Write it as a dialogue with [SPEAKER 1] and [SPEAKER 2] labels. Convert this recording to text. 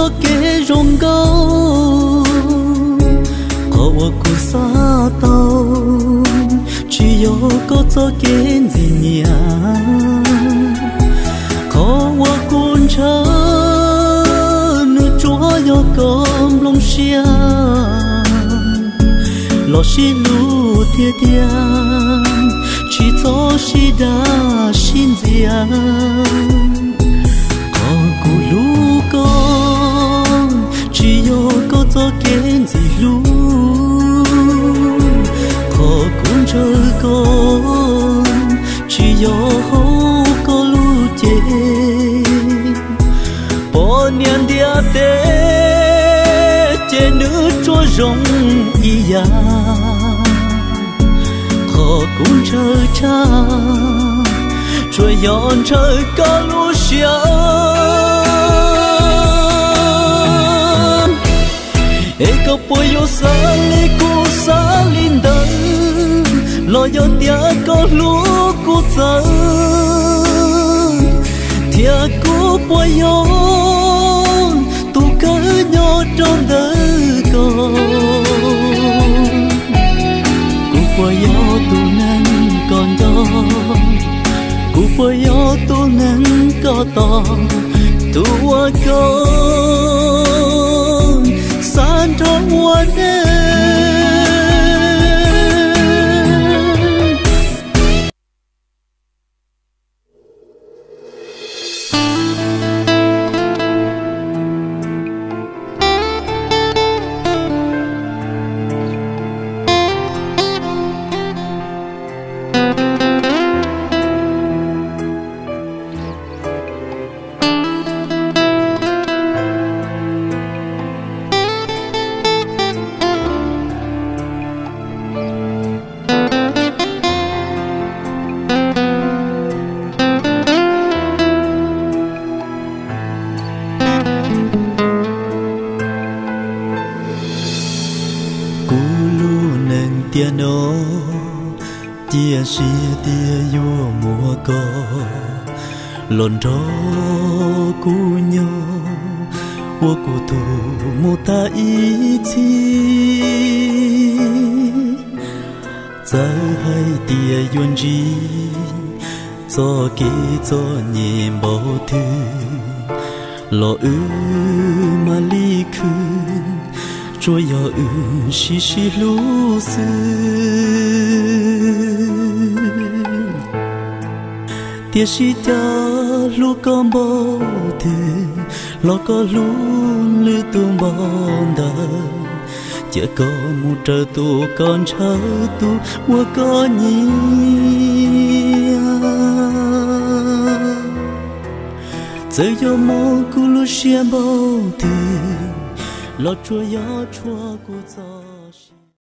[SPEAKER 1] cho kế rong câu có cô xa tàu chỉ yo có cho kế gì nhà có cuốn chớ nước chúa yo com long xia lo xí lu tia tia chỉ cho xí đa xin ziang có cụ lu con chỉ yo có cho kiến gì lu có cuốn chơi con chỉ yo hô có lu chê bỏ niên dia tê trên nước chúa rong y ya khó cũng chơi cha chúa yon chơi có lu xia e có bồi yo sa li cu sa linh đơn lo yo tia có lu cu giờ thia cu bồi yo tu cỡ nhỏ trong đời con cu bồi yo tu nâng còn đó cu bồi yo tu nâng có to tu qua con san trong hoa đêm
[SPEAKER 2] nó tia xia tia vô mùa co lon gió cu nhô wo cu tu mu ta ý chi giờ hay tia yuan ji cho kỹ cho nhẹ bao thư lo mà ly khơi chúa yo xì xì lu sư tia xì cha lu con bao thư lo có lu lư tung bon đờ chỉ có một trời tu con chờ tu mua có nhiều giờ yo mong cu lu xiên bao thư lo chúa yo chúa cu cho